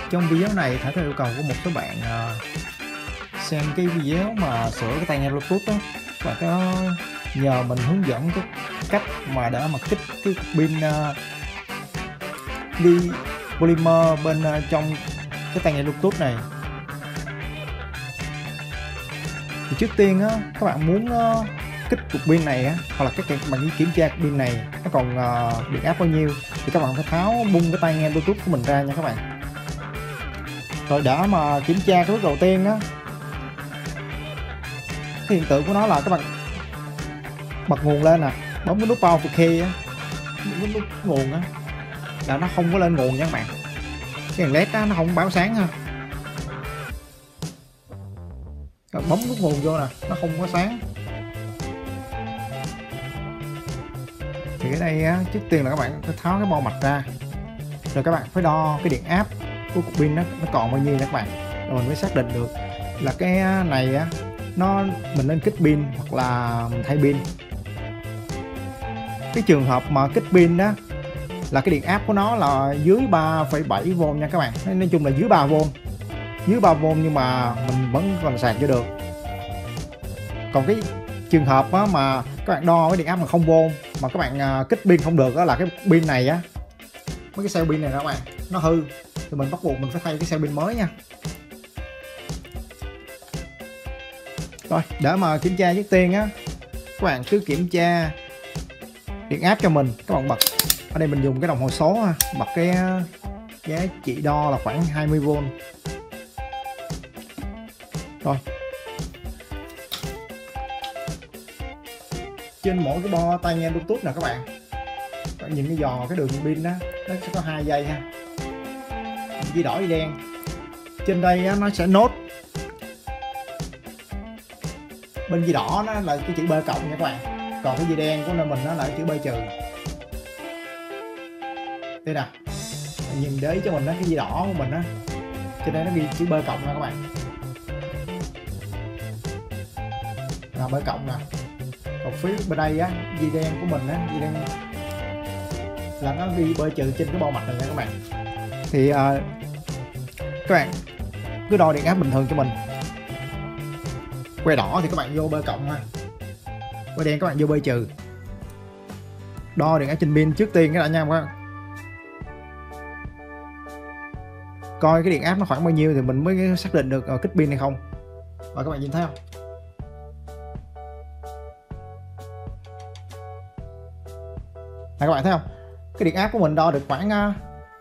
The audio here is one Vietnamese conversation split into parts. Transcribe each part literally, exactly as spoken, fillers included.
Trong video này Thảo có yêu cầu của một số bạn uh, xem cái video mà sửa cái tai nghe Bluetooth đó, và có nhờ mình hướng dẫn cái cách mà để mà kích cái pin uh, đi polymer bên uh, trong cái tai nghe Bluetooth này. Thì trước tiên á, các bạn muốn uh, kích cục pin này á, hoặc là các bạn đi kiểm tra cục pin này nó còn uh, điện áp bao nhiêu, thì các bạn phải tháo bung cái tai nghe Bluetooth của mình ra nha các bạn. Rồi đã mà kiểm tra cái bước đầu tiên á, cái hiện tượng của nó là các bạn bật nguồn lên nè, bấm cái nút power key á, cái nút nguồn á là nó không có lên nguồn nha các bạn. Cái đèn led á nó không báo sáng ha. Rồi bấm nút nguồn vô nè, nó không có sáng. Thì cái đây á, trước tiên là các bạn phải tháo cái bo mạch ra, rồi các bạn phải đo cái điện áp của cục pin đó, nó còn bao nhiêu nha các bạn, rồi mình mới xác định được là cái này á, nó mình nên kích pin hoặc là mình thay pin. Cái trường hợp mà kích pin đó là cái điện áp của nó là dưới ba phẩy bảy vôn nha các bạn, nói chung là dưới ba vôn, dưới ba vôn nhưng mà mình vẫn còn sạc cho được. Còn cái trường hợp á, mà các bạn đo cái điện áp mà không vôn mà các bạn uh, kích pin không được, đó là cái pin này á, mấy cái cell pin này đó các bạn, nó hư thì mình bắt buộc mình phải thay cái cell pin mới nha. Rồi để mà kiểm tra trước tiên á, các bạn cứ kiểm tra điện áp cho mình. Các bạn bật ở đây, mình dùng cái đồng hồ số ha, bật cái giá trị đo là khoảng hai mươi vôn. Rồi trên mỗi cái bo tai nghe Bluetooth nè các bạn, các bạn nhìn cái giò cái đường pin đó, nó sẽ có hai dây ha, dây đỏ dây đen. Trên đây á, nó sẽ nốt bên dây đỏ nó là cái chữ B cộng nha các bạn, còn cái dây đen của mình nó là chữ B trừ. Đây nè, nhìn để ý cho mình đó, cái dây đỏ của mình á, trên đây nó ghi chữ B cộng nha các bạn, là B cộng nè. Còn phía bên đây á, dây đen của mình á, dây đen là nó ghi B trừ trên cái bo mạch này nha các bạn. Thì uh, các bạn cứ đo điện áp bình thường cho mình. Que đỏ thì các bạn vô B cộng ha, que đen các bạn vô B trừ. Đo điện áp trên pin trước tiên cái đã nha các bạn. Coi cái điện áp nó khoảng bao nhiêu thì mình mới xác định được uh, kích pin hay không. Rồi các bạn nhìn thấy không? Này các bạn thấy không? Cái điện áp của mình đo được khoảng uh,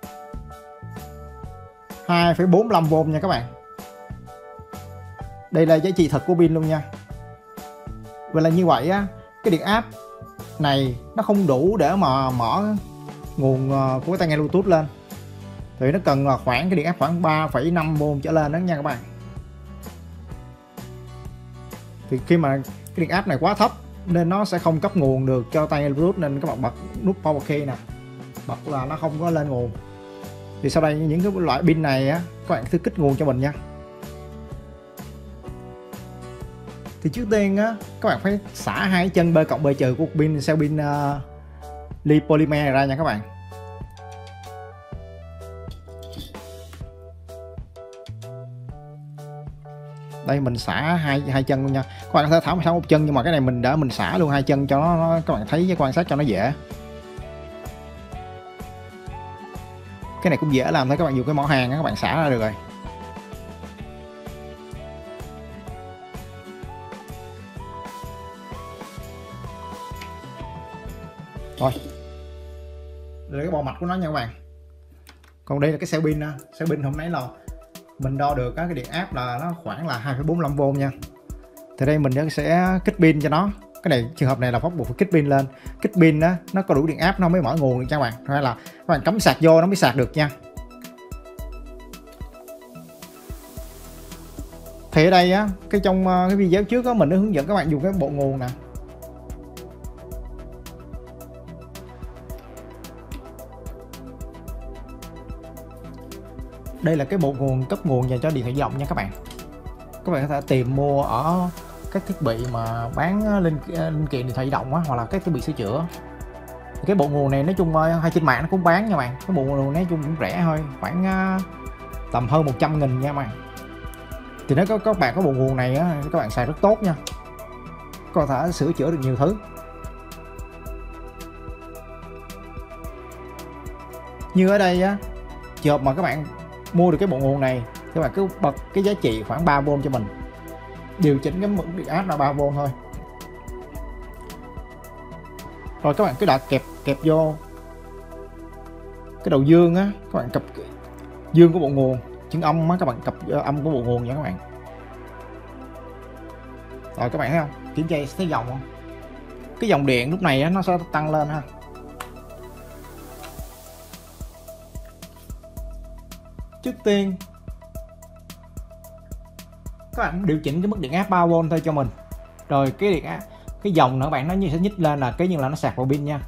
hai phẩy bốn lăm vôn nha các bạn. Đây là giá trị thật của pin luôn nha. Vậy là như vậy á, cái điện áp này nó không đủ để mà mở nguồn uh, của cái tai nghe Bluetooth lên. Thì nó cần là khoảng cái điện áp khoảng ba phẩy năm vôn trở lên đó nha các bạn. Thì khi mà cái điện áp này quá thấp nên nó sẽ không cấp nguồn được cho tai nghe Bluetooth, nên các bạn bật nút power key nè, bật là nó không có lên nguồn. Thì sau đây những cái loại pin này á, các bạn cứ kích nguồn cho mình nha. Thì trước tiên á, các bạn phải xả hai chân B cộng B trừ của pin cell pin uh, li polymer này ra nha các bạn. Đây mình xả hai hai chân luôn nha. Các bạn có thể tháo tháo một chân, nhưng mà cái này mình đã mình xả luôn hai chân cho nó, nó các bạn thấy với quan sát cho nó dễ. Cái này cũng dễ làm thôi, các bạn dùng cái mỏ hàng các bạn xả ra được rồi. Rồi, đây là cái bo mạch của nó nha các bạn. Còn đây là cái cell pin nè, cell pin hôm nãy là mình đo được cái điện áp là nó khoảng là hai phẩy bốn lăm vôn nha. Thì đây mình sẽ kích pin cho nó. Cái này trường hợp này là bắt buộc phải kích pin lên. Kích pin đó, nó có đủ điện áp nó mới mở nguồn được nha các bạn. Hay là các bạn cắm sạc vô nó mới sạc được nha. Thì ở đây á, cái trong cái video trước á, mình đã hướng dẫn các bạn dùng cái bộ nguồn nè. Đây là cái bộ nguồn cấp nguồn dành cho điện thoại di động nha các bạn. Các bạn có thể tìm mua ở các thiết bị mà bán linh, linh kiện điện thoại di động á, hoặc là các thiết bị sửa chữa. Cái bộ nguồn này nói chung hay trên mạng nó cũng bán nha bạn. Cái bộ nguồn nói chung cũng rẻ thôi, khoảng tầm hơn một trăm nghìn nha các bạn. Thì nếu có các bạn có bộ nguồn này á, các bạn xài rất tốt nha, có thể sửa chữa được nhiều thứ. Như ở đây á, trường hợp mà các bạn mua được cái bộ nguồn này, các bạn cứ bật cái giá trị khoảng ba vôn cho mình, điều chỉnh cái mức điện áp là ba vôn thôi, rồi các bạn cứ đặt kẹp kẹp vô cái đầu dương á, các bạn cặp dương của bộ nguồn, chân âm á, các bạn cặp âm của bộ nguồn nha các bạn. Rồi các bạn thấy không, kiểm tra thấy dòng không, cái dòng điện lúc này á, nó sẽ tăng lên ha. Trước tiên các bạn điều chỉnh cái mức điện áp ba vôn thôi cho mình, rồi cái điện áp, cái dòng nữa các bạn, nó như sẽ nhích lên là cái như là nó sạc vào pin nha.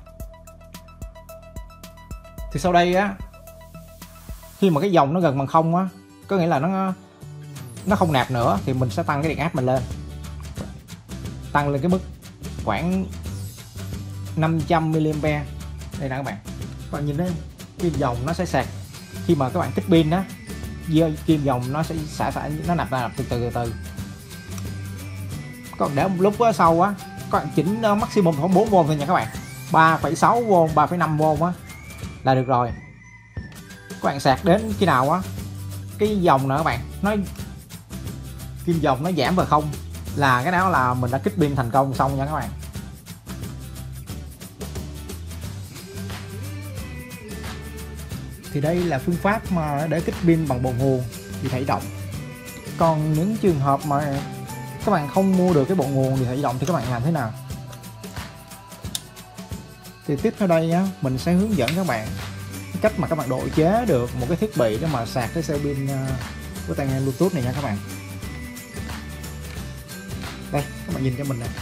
Thì sau đây á, khi mà cái dòng nó gần bằng không á, có nghĩa là nó nó không nạp nữa, thì mình sẽ tăng cái điện áp mình lên, tăng lên cái mức khoảng năm trăm mi-li-am-pe. Đây nè các bạn, các bạn nhìn thấy kim dòng nó sẽ sạc khi mà các bạn kích pin á, kim dòng nó sẽ xả xả nó nạp ra nạp từ từ từ từ. Còn để một lúc á, sau á, các bạn chỉnh maximum khoảng bốn vôn thôi nha các bạn, ba phẩy sáu vôn, ba phẩy năm vôn á là được rồi. Các bạn sạc đến khi nào á, cái dòng nữa các bạn, nó kim dòng nó giảm về không, là cái đó là mình đã kích pin thành công xong nha các bạn. Thì đây là phương pháp mà để kích pin bằng bộ nguồn điện thoại di động. Còn những trường hợp mà các bạn không mua được cái bộ nguồn điện thoại di động thì các bạn làm thế nào? Thì tiếp theo đây á, mình sẽ hướng dẫn các bạn cách mà các bạn độ chế được một cái thiết bị để mà sạc cái cell pin của tai nghe Bluetooth này nha các bạn. Đây, các bạn nhìn cho mình nè.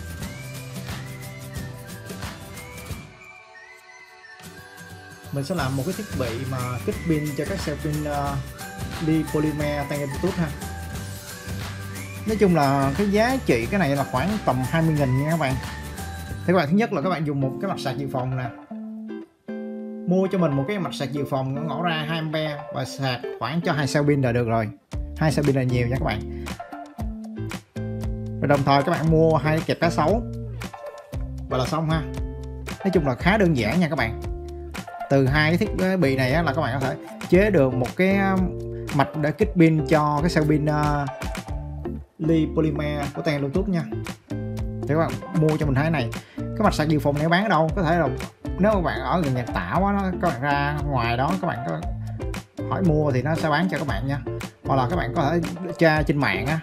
Mình sẽ làm một cái thiết bị mà kích pin cho các cell pin uh, li polymer tai nghe Bluetooth ha. Nói chung là cái giá trị cái này là khoảng tầm hai mươi nghìn nha các bạn. Thì các bạn, thứ nhất là các bạn dùng một cái mặt sạc dự phòng nè, mua cho mình một cái mặt sạc dự phòng nó ngõ ra hai am-pe và sạc khoảng cho hai cell pin là được rồi. Hai cell pin là nhiều nha các bạn. Và đồng thời các bạn mua hai kẹp cá sấu và là xong ha. Nói chung là khá đơn giản nha các bạn. Từ hai cái thiết bị này á, là các bạn có thể chế được một cái mạch để kích pin cho cái cell pin uh, li polymer của tai nghe Bluetooth nha. Thì các bạn mua cho mình cái này. Cái mặt sạc dự phòng này bán ở đâu? Có thể là nếu các bạn ở gần nhà tảo á, các bạn ra ngoài đó các bạn có hỏi mua thì nó sẽ bán cho các bạn nha. Hoặc là các bạn có thể tra trên mạng á.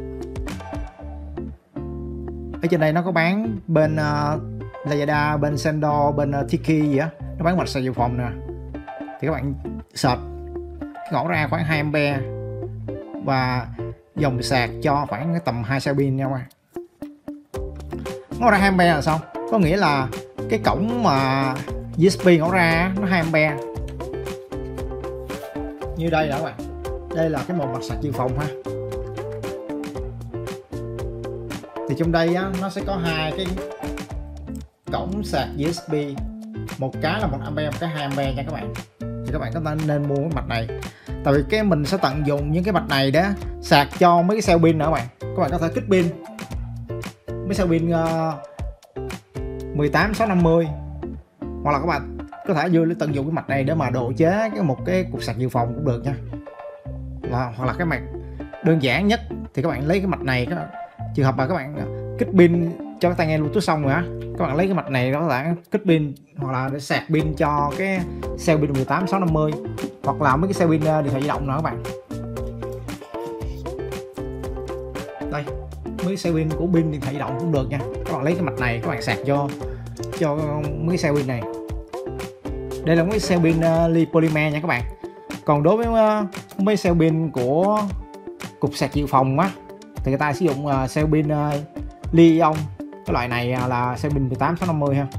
Ở trên đây nó có bán bên uh, Lazada, bên Sendor, bên uh, Tiki gì á, nó bán mặt sạc dự phòng nè. Thì các bạn search cái ngõ ra khoảng hai am-pe và dòng sạc cho khoảng tầm hai cell pin nha các bạn. Ngõ ra hai am-pe là xong, có nghĩa là cái cổng mà u ét bê ngõ ra nó hai am-pe. Như đây đó các bạn, đây là cái một mặt sạc dự phòng ha. Thì trong đây á, nó sẽ có hai cái cổng sạc u ét bê, một cái là một am-pe, một cái hai am-pe nha các bạn. Thì các bạn có nên mua cái mạch này, tại vì cái mình sẽ tận dụng những cái mạch này để sạc cho mấy cái cell pin nữa các bạn. Các bạn có thể kích pin mấy cell pin uh, mười tám sáu năm mươi, hoặc là các bạn có thể vừa tận dụng cái mạch này để mà độ chế cái một cái cục sạc dự phòng cũng được nha. Là, hoặc là cái mạch đơn giản nhất thì các bạn lấy cái mạch này, các bạn, trường hợp mà các bạn kích pin cho cái tai nghe Bluetooth xong rồi á, các bạn lấy cái mạch này có thể kích pin hoặc là để sạc pin cho cái cell pin mười tám sáu năm mươi, hoặc là mấy cái cell pin điện thoại di động nữa các bạn. Đây, mấy cell pin của pin điện thoại di động cũng được nha. Các bạn lấy cái mạch này các bạn sạc cho cho mấy cái cell pin này. Đây là mấy cell pin uh, li polymer nha các bạn. Còn đối với uh, mấy cell pin của cục sạc dự phòng á, thì người ta sử dụng uh, cell pin uh, li-ion. Cái loại này uh, là cell pin mười tám sáu năm mươi ha.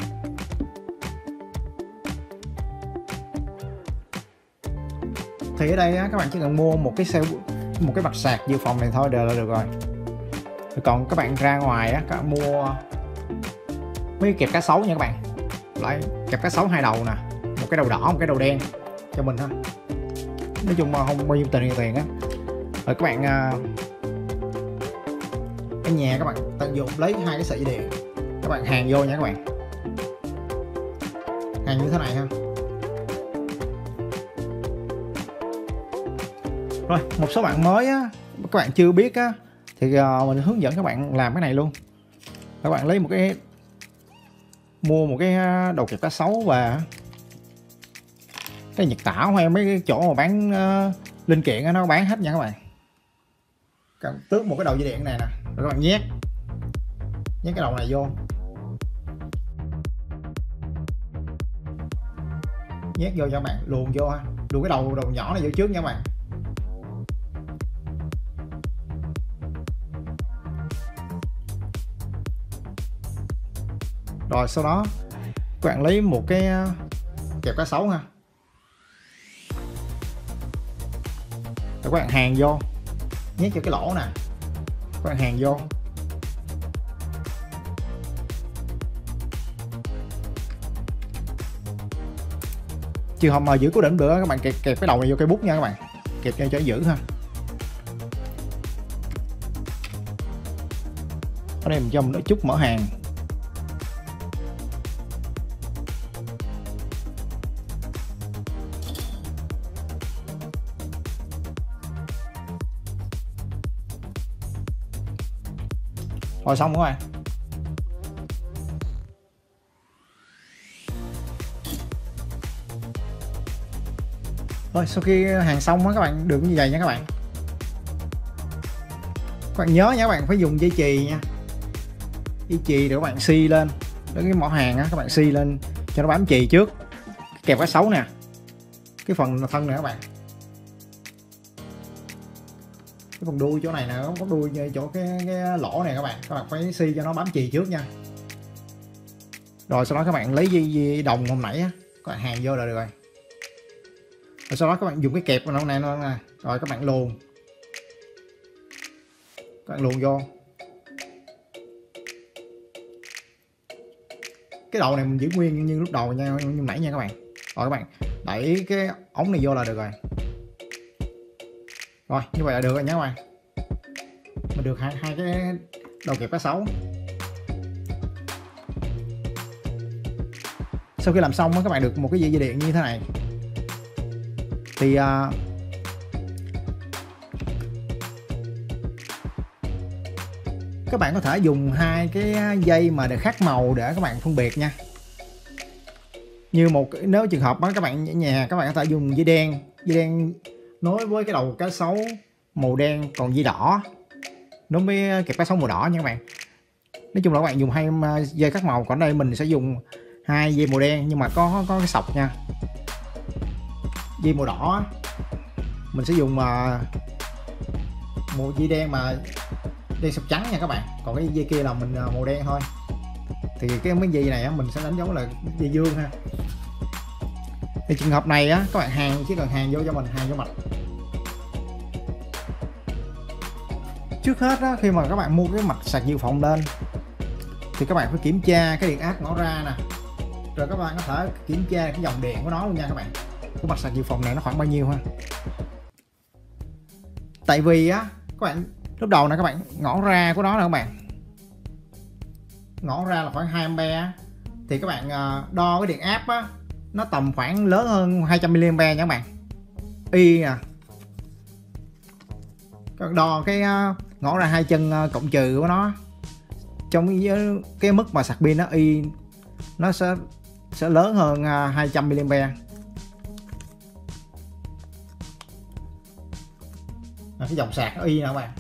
Thì ở đây á, các bạn chỉ cần mua một cái cell, một cái mặt sạc dự phòng này thôi là được rồi. Còn các bạn ra ngoài á, các bạn mua mấy kẹp cá sấu nha các bạn. Lại kẹp cá sấu hai đầu nè, một cái đầu đỏ, một cái đầu đen cho mình ha. nói chung mà không bao nhiêu tiền tiền á. Rồi các bạn ở nhà các bạn tận dụng lấy hai cái sợi dây điện, các bạn hàn vô nha các bạn, hàn như thế này ha. Rồi một số bạn mới á, các bạn chưa biết á, thì uh, mình hướng dẫn các bạn làm cái này luôn. Các bạn lấy một cái, mua một cái đầu kẹp cá sấu và cái Nhật Tảo hay mấy cái chỗ mà bán uh, linh kiện đó, nó bán hết nha các bạn. Các bạn tước một cái đầu dây điện này nè, rồi các bạn nhét nhét cái đầu này vô, nhét vô cho các bạn, luồn vô ha, luồn cái đầu đầu nhỏ này vô trước nha các bạn. Rồi sau đó các bạn lấy một cái kẹp cá sấu ha, rồi các bạn hàn vô, nhét cho cái lỗ nè, các bạn hàn vô. Trường hợp mà giữ cố định được các bạn kẹp kẹp cái đầu này vô cây bút nha các bạn, kẹp cho cho giữ ha. Ở đây mình cho một chút mỡ hàng. Rồi xong các bạn. Rồi sau khi hàng xong á các bạn, đừng như vậy nha các bạn. Các bạn nhớ nha các bạn, phải dùng dây chì nha. Dây chì để các bạn xi lên với cái mỏ hàng á, các bạn xi lên cho nó bám chì trước. Kẹp cá sấu nè, cái phần thân này các bạn, cái phần đuôi chỗ này nè, có đuôi chỗ cái, cái lỗ này các bạn, các bạn phải xi cho nó bám chì trước nha. Rồi sau đó các bạn lấy dây, dây đồng hôm nãy á, các bạn hàn vô là được rồi. Rồi sau đó các bạn dùng cái kẹp nó này, nó nè, rồi các bạn luồn, các bạn luồn vô. Cái đầu này mình giữ nguyên như lúc đầu nha, như nãy nha các bạn. Rồi các bạn đẩy cái ống này vô là được rồi. Rồi như vậy là được rồi nha các bạn. Mình được hai, hai cái đầu kẹp cá sấu. Sau khi làm xong các bạn được một cái dây dây điện như thế này. Thì uh, các bạn có thể dùng hai cái dây mà để khác màu để các bạn phân biệt nha. Như một nếu trường hợp đó, các bạn ở nhà các bạn có thể dùng dây đen, dây đen nối với cái đầu cá sấu màu đen, còn dây đỏ nối với kẹp cá sấu màu đỏ nha các bạn. Nói chung là các bạn dùng hai dây khác màu, còn đây mình sẽ dùng hai dây màu đen nhưng mà có có cái sọc nha. Dây màu đỏ mình sẽ dùng uh, một dây đen mà đen sọc trắng nha các bạn, còn cái dây kia là mình uh, màu đen thôi. Thì cái mấy dây này á, mình sẽ đánh dấu là dây dương ha. Thì trường hợp này á, các bạn hàn chỉ cần hàn vô cho mình, hàn vô mặt. Trước hết á, khi mà các bạn mua cái mặt sạc dự phòng lên thì các bạn phải kiểm tra cái điện áp ngõ ra nè, rồi các bạn có thể kiểm tra cái dòng điện của nó luôn nha các bạn. Cái mặt sạc dự phòng này nó khoảng bao nhiêu ha. Tại vì á các bạn lúc đầu này các bạn ngõ ra của nó nè các bạn, ngõ ra là khoảng hai ampe, thì các bạn đo cái điện áp á, nó tầm khoảng lớn hơn hai trăm mi-li-am-pe nha các bạn. Y nè, các bạn đo cái ngõ ra hai chân cộng trừ của nó, trong cái, cái mức mà sạc pin nó Y nó sẽ sẽ lớn hơn hai trăm mi-li-am-pe. Cái dòng sạc nó Y nè các bạn.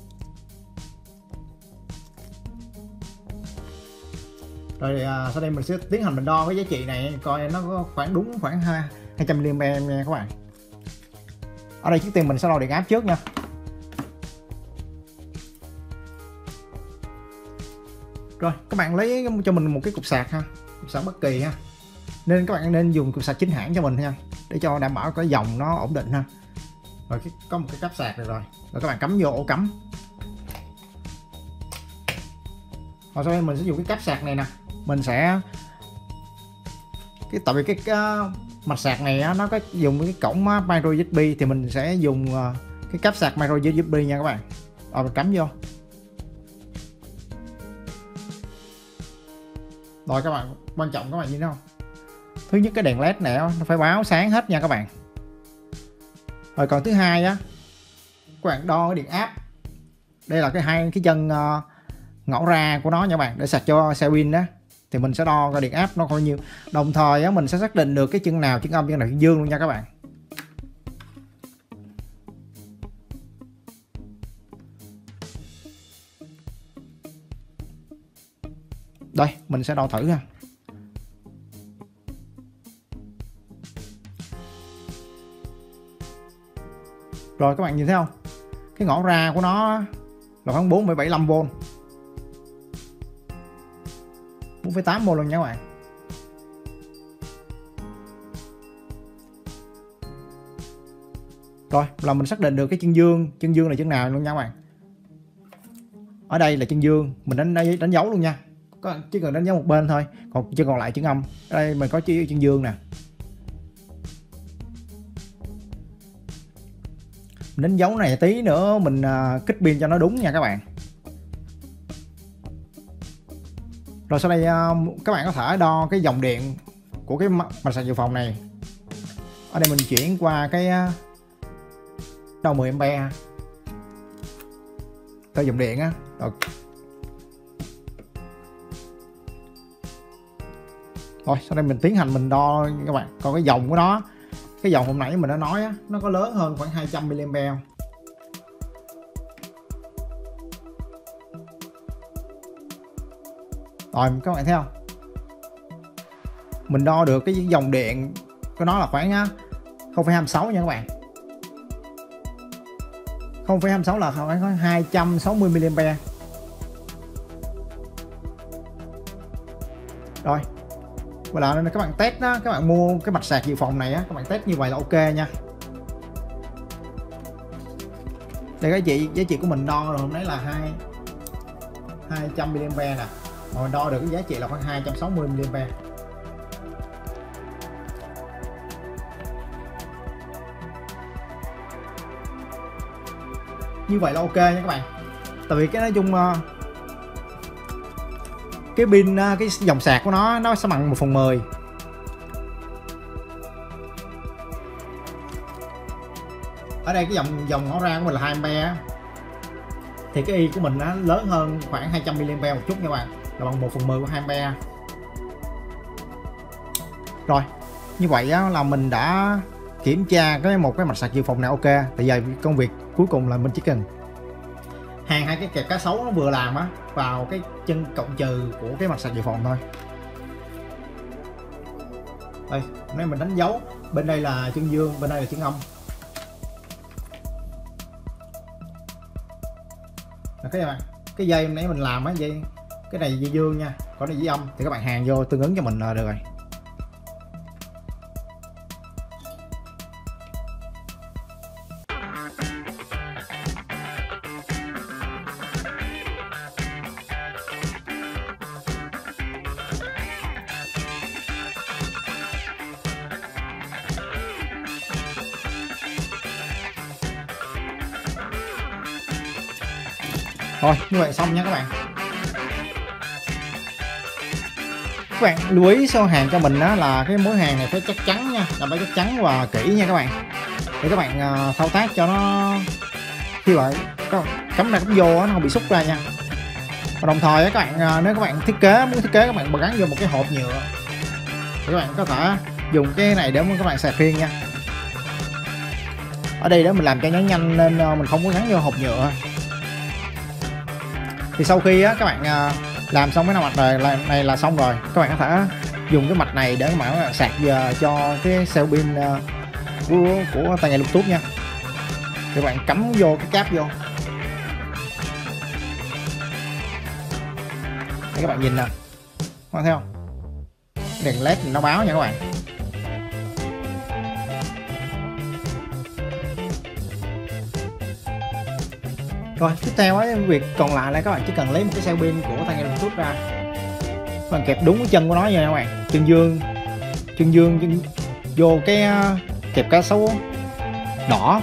Rồi à, sau đây mình sẽ tiến hành mình đo cái giá trị này coi nó có khoảng đúng khoảng hai trăm mi-li-am-pe nha các bạn. Ở đây trước tiên mình sẽ đo điện áp trước nha. Rồi các bạn lấy cho mình một cái cục sạc ha, cục sạc bất kỳ ha. Nên các bạn nên dùng cục sạc chính hãng cho mình nha, để cho đảm bảo cái dòng nó ổn định ha. Rồi cái, có một cái cáp sạc này rồi, rồi các bạn cắm vô ổ cắm. Rồi sau đây mình sẽ dùng cái cáp sạc này nè, mình sẽ cái tại vì cái, cái mặt sạc này á, nó có dùng cái cổng micro u ét bê thì mình sẽ dùng cái cáp sạc micro u ét bê nha các bạn. Rồi mình cắm vô. Rồi các bạn, quan trọng các bạn nhìn thấy không? Thứ nhất cái đèn led này nó phải báo sáng hết nha các bạn. Rồi còn thứ hai á, các bạn đo cái điện áp. Đây là cái hai cái chân uh, ngõ ra của nó nha các bạn, để sạc cho xe pin đó. Thì mình sẽ đo cái điện áp nó bao nhiêu. Đồng thời á, mình sẽ xác định được cái chân nào chân âm, chân nào chân dương luôn nha các bạn. Đây, mình sẽ đo thử nha. Rồi các bạn nhìn thấy không? Cái ngõ ra của nó là khoảng bốn phẩy bảy lăm vôn. bốn phẩy tám vôn luôn nha các bạn. Rồi là mình xác định được cái chân dương, chân dương là chân nào luôn nha các bạn. Ở đây là chân dương, mình đánh đánh dấu luôn nha. Có chỉ cần đánh dấu một bên thôi, còn chân còn lại chân âm. Ở đây mình có chữ chân dương nè. Mình đánh dấu này tí nữa mình uh, kích pin cho nó đúng nha các bạn. Rồi sau đây uh, các bạn có thể đo cái dòng điện của cái mặt sạc dự phòng này. Ở đây mình chuyển qua cái uh, đo mười ampe tới dòng điện á. Rồi. Rồi sau đây mình tiến hành mình đo các bạn, còn cái dòng của nó, cái dòng hôm nãy mình đã nói á, nó có lớn hơn khoảng hai trăm mi li am pe không? Rồi các bạn thấy không? Mình đo được cái dòng điện của nó là khoảng không phẩy hai mươi sáu nha các bạn. không phẩy hai mươi sáu là khoảng hai trăm sáu mươi mi li am pe. Rồi. Và là các bạn test đó, các bạn mua cái mạch sạc dự phòng này á, các bạn test như vậy là ok nha. Đây cái chị giá trị của mình đo rồi hôm nay là hai hai trăm mi li am pe nè. Mà mình đo được cái giá trị là khoảng hai trăm sáu mươi mi li am pe. Như vậy là ok nha các bạn. Tại vì cái nói chung cái pin, cái dòng sạc của nó nó sẽ bằng một phần mười. Ở đây cái dòng dòng ngõ ra của mình là hai ampe thì cái y của mình nó lớn hơn khoảng hai trăm mi li am pe một chút nha các bạn, là bằng một phần mười của hai ampe. Rồi như vậy á, là mình đã kiểm tra cái một cái mạch sạc dự phòng này ok. Tại giờ công việc cuối cùng là mình chỉ cần hàng hai cái kẹp cá sấu nó vừa làm á vào cái chân cộng trừ của cái mạch sạc dự phòng thôi. Đây, nay mình đánh dấu bên đây là chân dương, bên đây là chân âm. Cái này cái dây nãy mình làm á, dây cái này dây dương nha, còn đây dây âm thì các bạn hàng vô tương ứng cho mình là được rồi. Rồi như vậy xong nha các bạn. Các bạn lưu ý số hàng cho mình đó là cái mối hàng này phải chắc chắn nha, là phải chắc chắn và kỹ nha các bạn, để các bạn uh, thao tác cho nó khi vậy cắm ra cắm vô nó không bị xúc ra nha. Và đồng thời các bạn uh, nếu các bạn thiết kế muốn thiết kế các bạn gắn vô một cái hộp nhựa thì các bạn có thể dùng cái này để các bạn sạc riêng nha. Ở đây đó mình làm cho nó nhanh nên uh, mình không có gắn vô hộp nhựa. Thì sau khi á, các bạn à, làm xong cái mạch này là, này là xong rồi, các bạn có thể dùng cái mạch này để các bạn sạc giờ cho cái cell pin à, của, của tai nghe Bluetooth nha. Thì các bạn cắm vô cái cáp vô. Để các bạn nhìn nè, các bạn thấy không? Đèn led nó báo nha các bạn. Rồi tiếp theo ấy, việc còn lại là các bạn chỉ cần lấy một cái cell pin của tai nghe Bluetooth ra, các bạn kẹp đúng cái chân của nó nha các bạn, chân dương, chân dương, chân vô cái uh, kẹp cá sấu đỏ.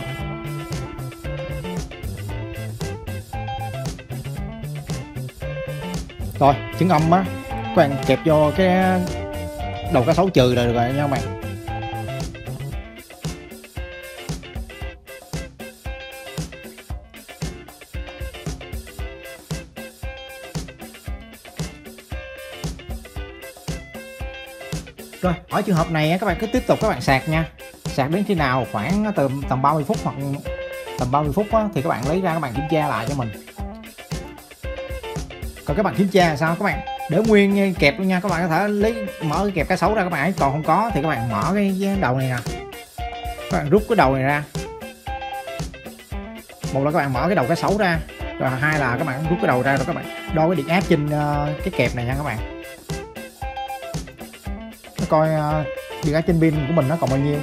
Rồi trứng âm á các bạn kẹp vô cái đầu cá sấu trừ là được rồi nha các bạn. Rồi ở trường hợp này các bạn cứ tiếp tục các bạn sạc nha, sạc đến khi nào khoảng từ tầm ba mươi phút hoặc tầm ba mươi phút á, thì các bạn lấy ra các bạn kiểm tra lại cho mình. Còn các bạn kiểm tra là sao các bạn để nguyên kẹp luôn nha, các bạn có thể lấy mở cái kẹp cá sấu ra, các bạn ấy còn không có thì các bạn mở cái đầu này nè, các bạn rút cái đầu này ra. Một là các bạn mở cái đầu cá sấu ra, rồi hai là các bạn rút cái đầu ra, rồi các bạn đo cái điện áp trên cái kẹp này nha các bạn. Nó coi uh, điện áp trên pin của mình nó còn bao nhiêu.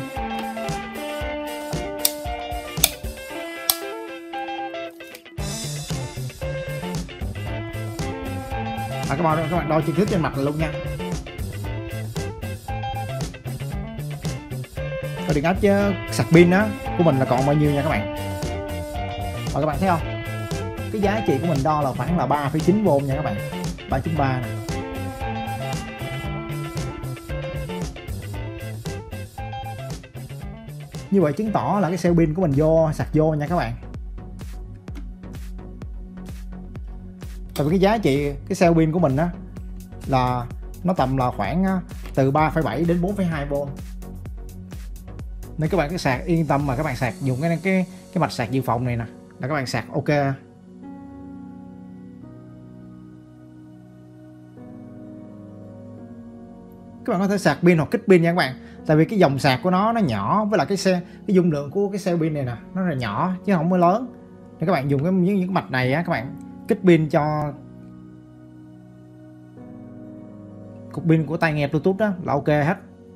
À, các bạn các bạn đo chi tiết trên mặt này luôn nha. Rồi điện áp chứ sạc pin á của mình là còn bao nhiêu nha các bạn. Và các bạn thấy không, cái giá trị của mình đo là khoảng là ba phẩy chín vôn nha các bạn, ba chấm ba nè. Như vậy chứng tỏ là cái cell pin của mình vô sạc vô nha các bạn. Tại vì cái giá trị cái cell pin của mình á là nó tầm là khoảng từ ba phẩy bảy đến bốn phẩy hai vôn. Nên các bạn cứ sạc yên tâm mà các bạn sạc dùng cái cái cái mạch sạc dự phòng này nè là các bạn sạc ok. Các bạn có thể sạc pin hoặc kích pin nha các bạn. Tại vì cái dòng sạc của nó nó nhỏ, với lại cái xe cái dung lượng của cái cell pin này nè nó là nhỏ chứ không có lớn. Nên các bạn dùng cái những, những cái mạch này á, các bạn kích pin cho cục pin của tai nghe Bluetooth đó là ok hết.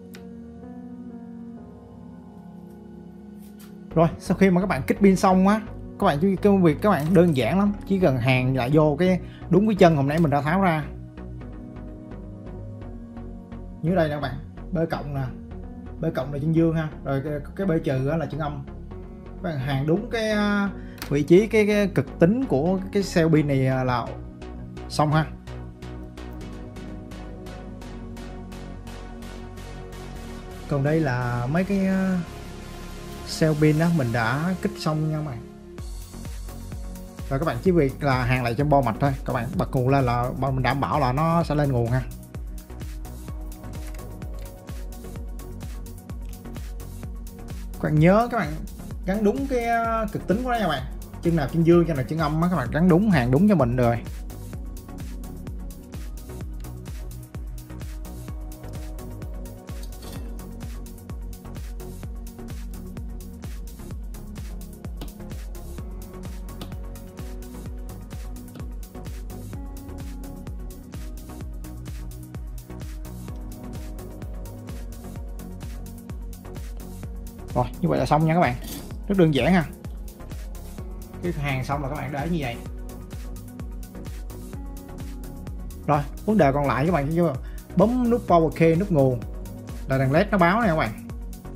Rồi sau khi mà các bạn kích pin xong á, các bạn cái công việc các bạn đơn giản lắm, chỉ cần hàn lại vô cái đúng cái chân hồi nãy mình đã tháo ra. Như đây nè các bạn, bê cộng nè, bê cộng là chân dương ha, rồi cái, cái bê trừ là chân âm. Các bạn hàn đúng cái vị trí cái, cái cực tính của cái cell pin này là xong ha. Còn đây là mấy cái cell pin đó mình đã kích xong nha các bạn. Rồi các bạn chỉ việc là hàn lại trong bo mạch thôi, các bạn bật nguồn lên là mình đảm bảo là nó sẽ lên nguồn ha. Các bạn nhớ các bạn gắn đúng cái cực tính của nó nha các bạn, chân nào chân dương chân nào chân âm á, các bạn gắn đúng hàng đúng cho mình rồi. Rồi như vậy là xong nha các bạn, rất đơn giản ha. Cái hàng xong là các bạn để như vậy. Rồi vấn đề còn lại các bạn chỉ bấm nút power key, nút nguồn là đèn led nó báo này các bạn.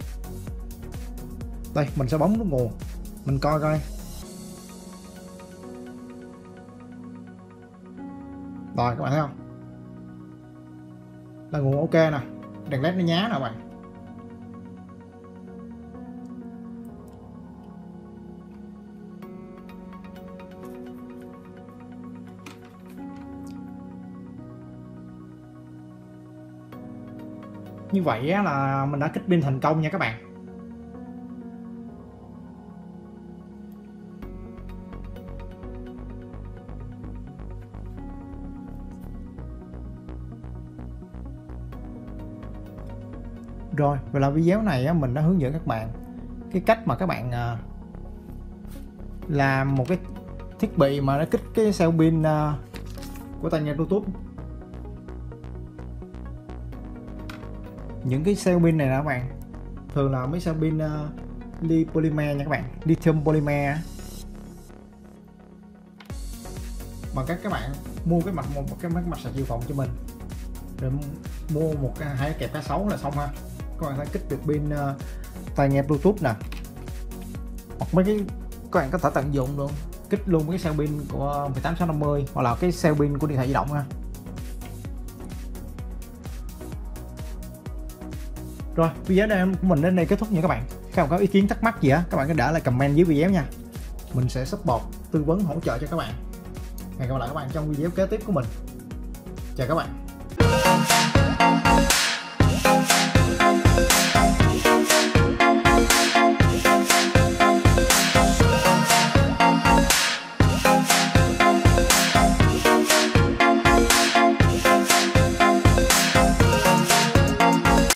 Đây mình sẽ bấm nút nguồn, mình coi coi. Rồi các bạn thấy không, là nguồn ok nè, đèn led nó nhá nè các bạn. Như vậy là mình đã kích pin thành công nha các bạn. Rồi, vậy là video này mình đã hướng dẫn các bạn cái cách mà các bạn làm một cái thiết bị mà nó kích cái cell pin của tai nghe Bluetooth. Những cái cell pin này nè các bạn, thường là mấy cell pin uh, li polymer nha các bạn, lithium polymer. Bằng cách các bạn mua cái mặt một cái mặt sạc dự phòng cho mình, rồi mua một hai kẹp cá sấu là xong ha. các bạn có thể kích được pin uh, tai nghe Bluetooth nè, hoặc mấy cái các bạn có thể tận dụng luôn kích luôn mấy cái cell pin của mười tám sáu năm mươi hoặc là cái cell pin của điện thoại di động ha. Rồi video này của mình đến đây kết thúc nha các bạn. Các bạn có ý kiến thắc mắc gì á các bạn có để lại comment dưới video nha, mình sẽ support tư vấn hỗ trợ cho các bạn. Hẹn gặp lại các bạn trong video kế tiếp của mình. Chào các bạn.